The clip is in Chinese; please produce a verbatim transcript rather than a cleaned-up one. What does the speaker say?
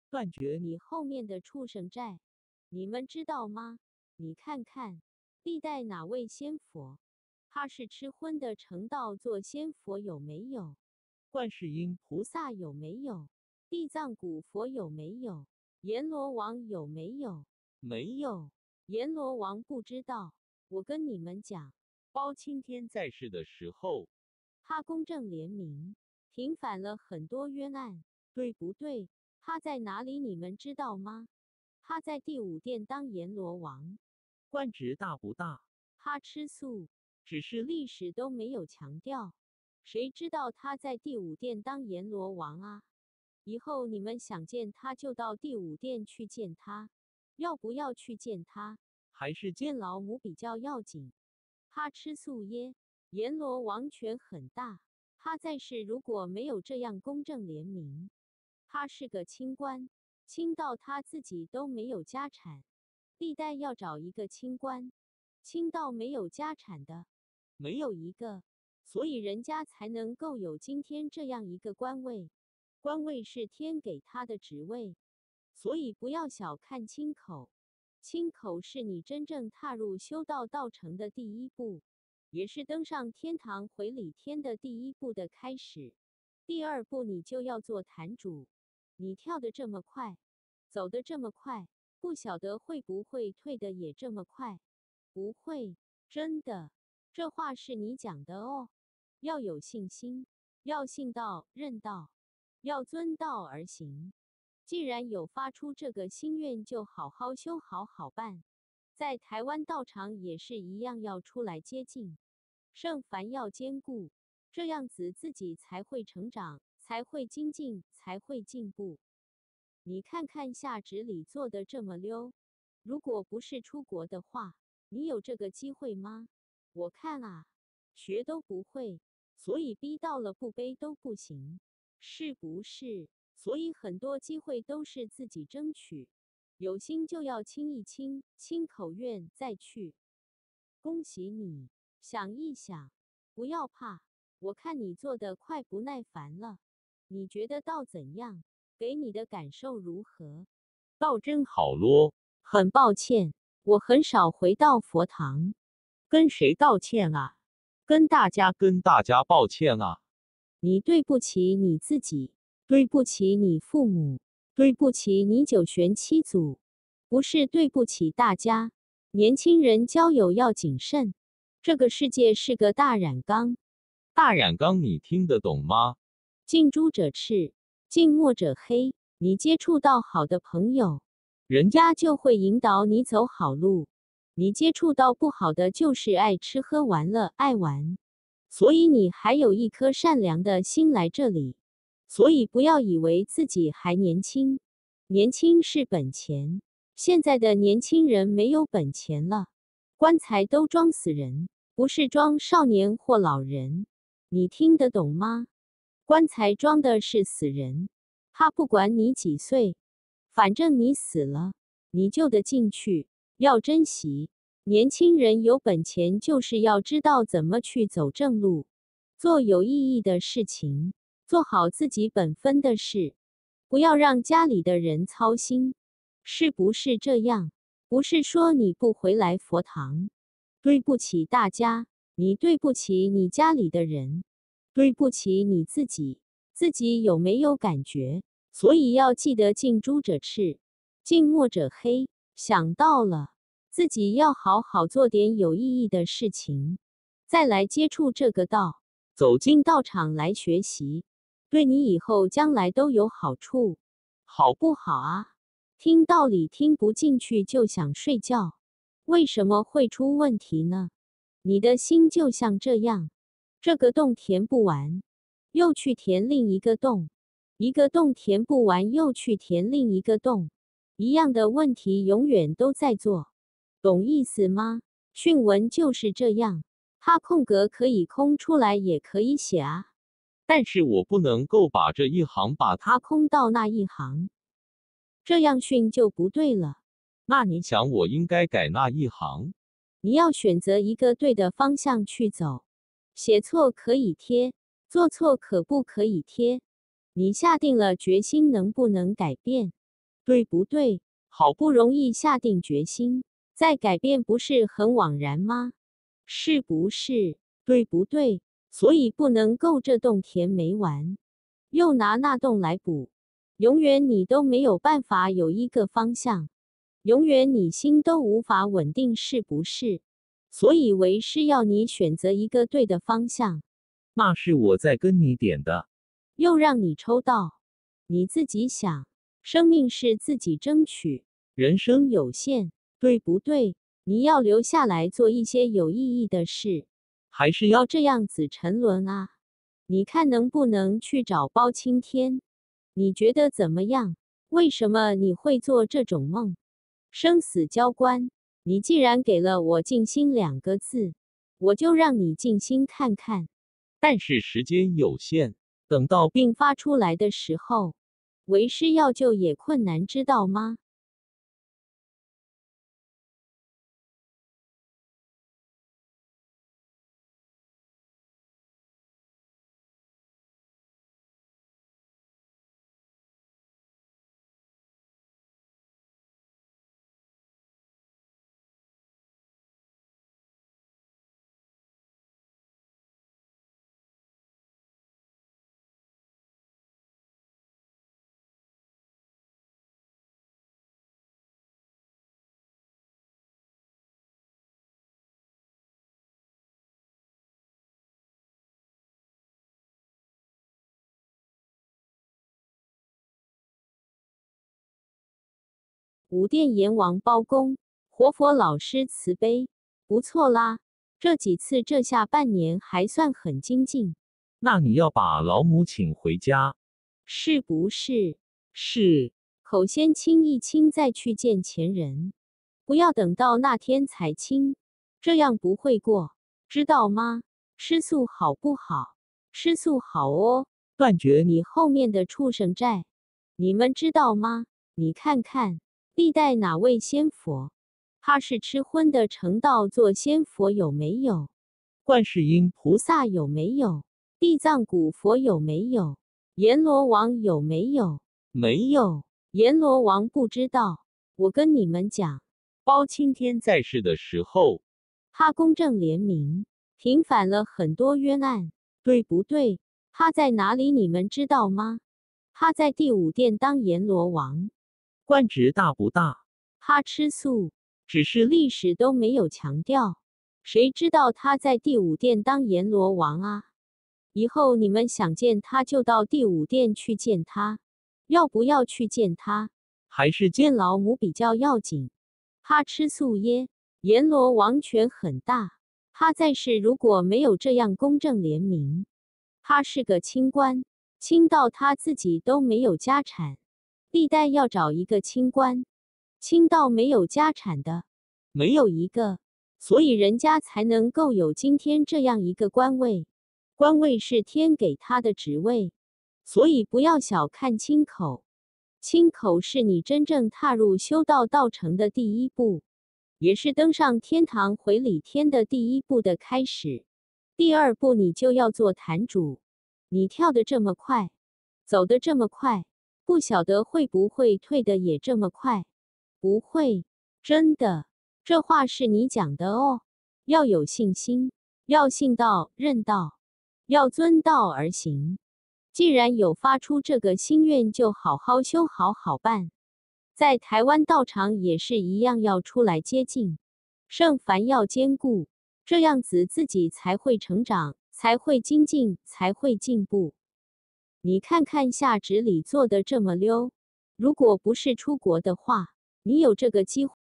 断绝你后面的畜生债，你们知道吗？你看看，历代哪位仙佛，他是吃荤的成道做仙佛有没有？ 观世音菩萨有没有？地藏古佛有没有？阎罗王有没有？ 没有。阎罗王不知道。我跟你们讲， 包青天在世的时候， 他公正廉明，平反了很多冤案，对不对？他在哪里？你们知道吗？他在第五殿当阎罗王。 官职大不大？ 他吃素， 只是历史都没有强调。谁知道他在第五殿当阎罗王啊？以后你们想见他就到第五殿去见他，要不要去见他？ 还是见老母比较要紧。他吃素耶，阎罗王权很大。他在世如果没有这样公正廉明，他是个清官，清到他自己都没有家产。历代要找一个清官，清到没有家产的，没有一个，所以人家才能够有今天这样一个官位。官位是天给他的职位，所以不要小看清口。清口是你真正踏入修道道程的第一步，也是登上天堂回礼天的第一步的开始。第二步你就要做坛主。你跳得这么快，走得这么快，不晓得会不会退得也这么快？不会，真的，这话是你讲的哦。要有信心，要信道、认道，要遵道而行。既然有发出这个心愿，就好好修，好好办。在台湾道场也是一样，要出来接近，圣凡要兼顾，这样子自己才会成长，才会精进，才会进步。你看看下旨里做的这么溜，如果不是出国的话，你有这个机会吗？我看啊，学都不会，所以逼到了不背都不行，是不是？所以很多机会都是自己争取，有心就要清一清，清口愿再去。恭喜你，想一想，不要怕，我看你做的快不耐烦了，你觉得道怎样？给你的感受如何？ 道真好咯。 很抱歉，我很少回到佛堂。 跟谁道歉啊？ 跟大家， 跟大家抱歉啊。 你对不起你自己，对不起你父母，对不起你九玄七祖，不是对不起大家。年轻人交友要谨慎，这个世界是个大染缸。 大染缸你听得懂吗？ 近朱者赤，近墨者黑。你接触到好的朋友，人家就会引导你走好路。你接触到不好的，就是爱吃喝玩乐，爱玩。所以你还有一颗善良的心来这里，所以不要以为自己还年轻，年轻是本钱。现在的年轻人没有本钱了，棺材都装死人，不是装少年或老人。你听得懂吗？棺材装的是死人，他不管你几岁，反正你死了，你就得进去，要珍惜。年轻人有本钱，就是要知道怎么去走正路，做有意义的事情，做好自己本分的事，不要让家里的人操心，是不是这样？不是说你不回来佛堂，对不起大家，你对不起你家里的人，对不起你自己，自己有没有感觉？所以要记得近朱者赤，近墨者黑。想到了，自己要好好做点有意义的事情，再来接触这个道，走进道场来学习，对你以后将来都有好处，好不好啊？听道理听不进去就想睡觉，为什么会出问题呢？你的心就像这样，这个洞填不完，又去填另一个洞，一个洞填不完，又去填另一个洞。一样的问题永远都在做，懂意思吗？训文就是这样，它空格可以空出来，也可以写啊。 但是我不能够把这一行把它它空到那一行，这样训就不对了。 那你想我应该改那一行？ 你要选择一个对的方向去走，写错可以贴，做错可不可以贴？你下定了决心，能不能改变？ 对不对？好不容易下定决心，再改变不是很枉然吗？是不是？对不对？所以不能够这洞填没完，又拿那洞来补，永远你都没有办法有一个方向，永远你心都无法稳定，是不是？所以为师要你选择一个对的方向。 那是我在跟你点的， 又让你抽到，你自己想，生命是自己争取，人生有限，对不对？你要留下来做一些有意义的事， 还是要要这样子沉沦啊？你看能不能去找包青天？你觉得怎么样？为什么你会做这种梦？生死交关，你既然给了我静心两个字，我就让你静心看看。 但是时间有限，等到病发出来的时候，为师要救也困难，知道吗？五殿阎王包公，活佛老师慈悲，不错啦。这几次这下半年还算很精进， 那你要把老母请回家， 是不是？ 是。 口先亲一亲，再去见前人，不要等到那天才亲，这样不会过，知道吗？吃素好不好？吃素好哦。 断绝你后面的畜生债，你们知道吗？你看看，历代哪位仙佛，他是吃荤的成道做仙佛有没有？ 观世音菩菩萨有没有？地藏古佛有没有？阎罗王有没有？ 没有。阎罗王不知道，我跟你们讲， 包青天在世的时候， 他公正廉明，平反了很多冤案，对不对？他在哪里？你们知道吗？他在第五殿当阎罗王， 官职大不大？ 他吃素， 只是历史都没有强调，谁知道他在第五殿当阎罗王啊？以后你们想见他就到第五殿去见他，要不要去见他？ 还是见老母比较要紧。他吃素耶，阎罗王权很大，他在世如果没有这样公正廉明，他是个清官，清到他自己都没有家产，历代要找一个清官，清到没有家产的，没有一个，所以人家才能够有今天这样一个官位，官位是天给他的职位，所以不要小看清口，清口是你真正踏入修道道程的第一步，也是登上天堂回礼天的第一步的开始。第二步你就要做坛主，你跳得这么快，走得这么快，不晓得会不会退得也这么快？不会，真的，这话是你讲的哦。要有信心，要信道、认道，要遵道而行。既然有发出这个心愿，就好好修，好好办。在台湾道场也是一样，要出来接近，圣凡要兼顾，这样子自己才会成长，才会精进，才会进步。你看看下旨里做的这么溜，如果不是出国的话，你有这个机会。